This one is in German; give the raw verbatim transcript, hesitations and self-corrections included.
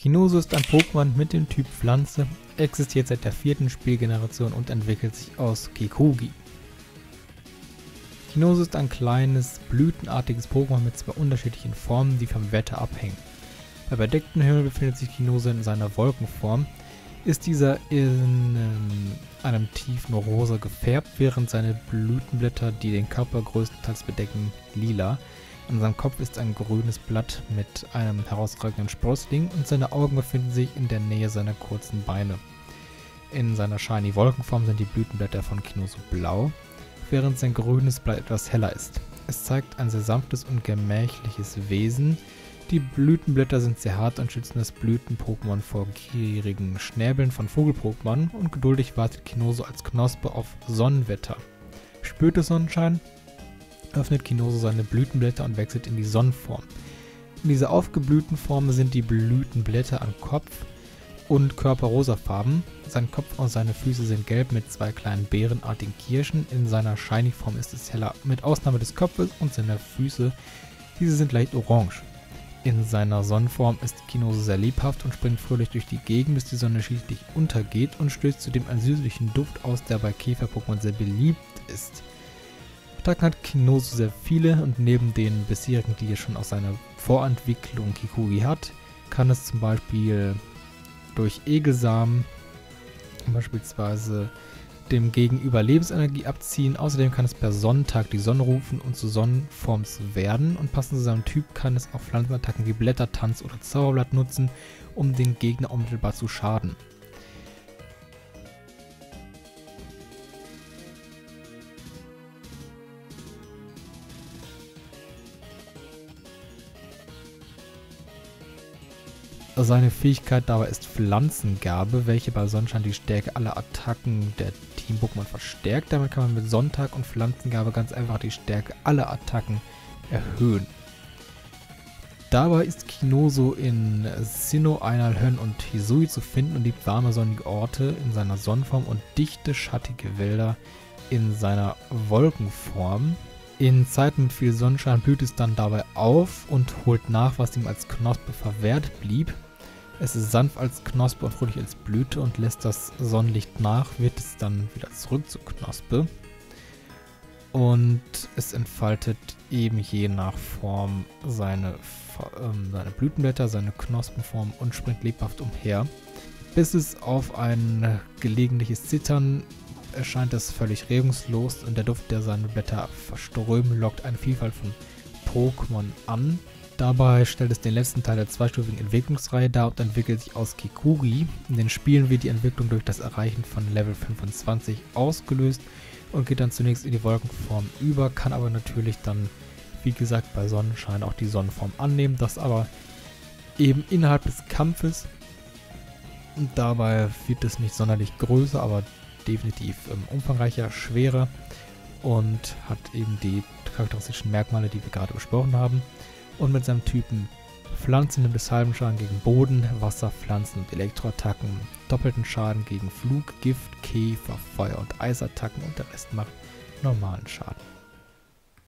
Kinoso ist ein Pokémon mit dem Typ Pflanze, existiert seit der vierten Spielgeneration und entwickelt sich aus Kikugi. Kinoso ist ein kleines, blütenartiges Pokémon mit zwei unterschiedlichen Formen, die vom Wetter abhängen. Bei bedecktem Himmel befindet sich Kinoso in seiner Wolkenform, ist dieser in ähm, einem tiefen Rosa gefärbt, während seine Blütenblätter, die den Körper größtenteils bedecken, lila. An seinem Kopf ist ein grünes Blatt mit einem herausragenden Sprössling und seine Augen befinden sich in der Nähe seiner kurzen Beine. In seiner shiny Wolkenform sind die Blütenblätter von Kinoso blau, während sein grünes Blatt etwas heller ist. Es zeigt ein sehr sanftes und gemächliches Wesen. Die Blütenblätter sind sehr hart und schützen das Blüten-Pokémon vor gierigen Schnäbeln von Vogel-Pokémon und geduldig wartet Kinoso als Knospe auf Sonnenwetter. Spürt es Sonnenschein, öffnet Kinoso seine Blütenblätter und wechselt in die Sonnenform. In dieser aufgeblühten Form sind die Blütenblätter an Kopf und Körper rosafarben. Sein Kopf und seine Füße sind gelb mit zwei kleinen beerenartigen Kirschen. In seiner Shiny-Form ist es heller, mit Ausnahme des Kopfes und seiner Füße. Diese sind leicht orange. In seiner Sonnenform ist Kinoso sehr lebhaft und springt fröhlich durch die Gegend, bis die Sonne schließlich untergeht und stößt zudem einen süßlichen Duft aus, der bei Käfer-Pokémon sehr beliebt ist. Attacken hat Kinoso sehr viele und neben den bisherigen, die er schon aus seiner Vorentwicklung Kikugi hat, kann es zum Beispiel durch Egelsamen beispielsweise dem Gegenüber Lebensenergie abziehen. Außerdem kann es per Sonnentag die Sonne rufen und zu Sonnenforms werden und passend zu seinem Typ kann es auch Pflanzenattacken wie Blättertanz oder Zauberblatt nutzen, um den Gegner unmittelbar zu schaden. Seine Fähigkeit dabei ist Pflanzengabe, welche bei Sonnenschein die Stärke aller Attacken der Team-Pokémon verstärkt. Damit kann man mit Sonntag und Pflanzengabe ganz einfach die Stärke aller Attacken erhöhen. Dabei ist Kinoso in Sinnoh, Einhalhön und Hisui zu finden und liebt warme, sonnige Orte in seiner Sonnenform und dichte, schattige Wälder in seiner Wolkenform. In Zeiten mit viel Sonnenschein blüht es dann dabei auf und holt nach, was ihm als Knospe verwehrt blieb. Es ist sanft als Knospe und fröhlich als Blüte und lässt das Sonnenlicht nach, wird es dann wieder zurück zur Knospe. Und es entfaltet eben je nach Form seine, ähm, seine Blütenblätter, seine Knospenform und springt lebhaft umher. Bis es auf ein gelegentliches Zittern erscheint es völlig regungslos und der Duft, der seine Blätter verströmen, lockt eine Vielfalt von Pokémon an. Dabei stellt es den letzten Teil der zweistufigen Entwicklungsreihe dar und entwickelt sich aus Kikugi. In den Spielen wird die Entwicklung durch das Erreichen von Level fünfundzwanzig ausgelöst und geht dann zunächst in die Wolkenform über, kann aber natürlich dann, wie gesagt, bei Sonnenschein auch die Sonnenform annehmen, das aber eben innerhalb des Kampfes. Und dabei wird es nicht sonderlich größer, aber definitiv ähm, umfangreicher, schwerer und hat eben die charakteristischen Merkmale, die wir gerade besprochen haben. Und mit seinem Typen Pflanzen nimmt es halben Schaden gegen Boden, Wasser, Pflanzen und Elektroattacken, doppelten Schaden gegen Flug, Gift, Käfer, Feuer und Eisattacken und der Rest macht normalen Schaden.